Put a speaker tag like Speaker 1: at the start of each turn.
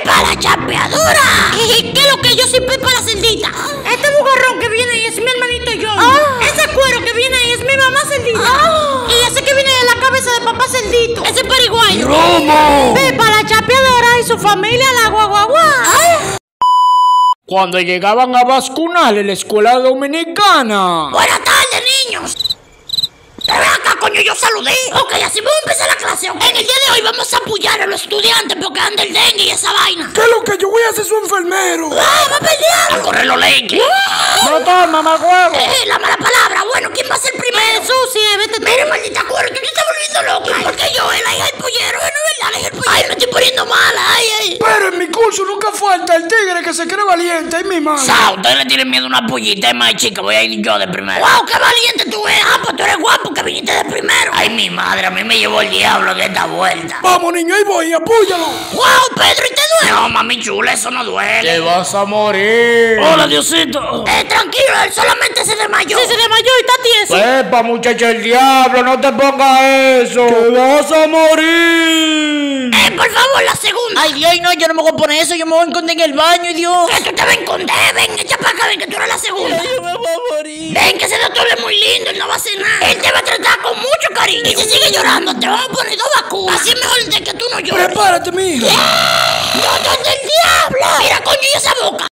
Speaker 1: ¡Pepa la chapeadora! ¿Qué es lo que yo soy Pepa la cerdita?
Speaker 2: Este bugarrón que viene ahí es mi hermanito John. Ese cuero que viene ahí es mi mamá cerdita. Y ese que viene ahí es la cabeza de papá cerdito.
Speaker 1: Ese pariguayo.
Speaker 3: ¡Romo!
Speaker 2: Pepa la chapeadora y su familia la guaguaguá.
Speaker 3: Cuando llegaban a Bascunal en la escuela dominicana.
Speaker 1: Buenas tardes, niños. Pero ven acá, coño, yo saludé. Ok, así vamos a empezar la clase. En el día de hoy vamos a apoyar a los estudiantes porque andan del dengue y esa vaina.
Speaker 3: ¿Qué es lo que yo voy a hacer su enfermero?
Speaker 1: ¡Vamos para el diablo! ¡A correr los leques!
Speaker 3: ¡No toma, mamagüevo!
Speaker 1: La mala palabra. Bueno, ¿quién va a ser primero?
Speaker 2: Susi, vete tú.
Speaker 1: Mira, maldita cuero, tú te estás volviendo loca. Porque yo, la hija del pollero, no es verdad, la hija del pollero. Ay, me estoy poniendo mala, ay.
Speaker 3: Pero en mi curso nunca falta el tigre que se cree valiente, ay mi madre.
Speaker 1: Ustedes le tienen miedo a una pollita, es más chica, voy a ir yo de primero. ¡Wow, qué valiente tú eres! Pues tú eres guapo que viniste de primero. Ay, mi madre, a mí me llevó el diablo de esta vuelta.
Speaker 3: Vamos, niño, ahí voy, apóyalo.
Speaker 1: ¡Wow, Pedro, y te duele! No, mami chula, eso no duele.
Speaker 3: Te vas a morir.
Speaker 1: Hola, Diosito. Tranquilo, él solamente se desmayó.
Speaker 2: Sí, se desmayó y está tieso.
Speaker 3: Pepa, muchacha, el diablo, no te pongas eso. Te vas a morir.
Speaker 1: Por favor, la segunda.
Speaker 2: Ay, Dios, no, yo no me voy a poner eso. Yo me voy a esconder en el baño, Dios.
Speaker 1: Que tú te vas a esconder, ven, echa para acá, ven, que tú eres la segunda.
Speaker 2: Yo me voy a morir.
Speaker 1: Ven, que ese doctor es muy lindo, él no va a hacer nada. Él te va a tratar con mucho cariño. Y si sigue llorando, te vamos a poner 2 vacunas. Así es mejor de que tú no llores.
Speaker 3: Prepárate, mija.
Speaker 1: ¡Doctor del diablo! Mira, coño, y esa boca.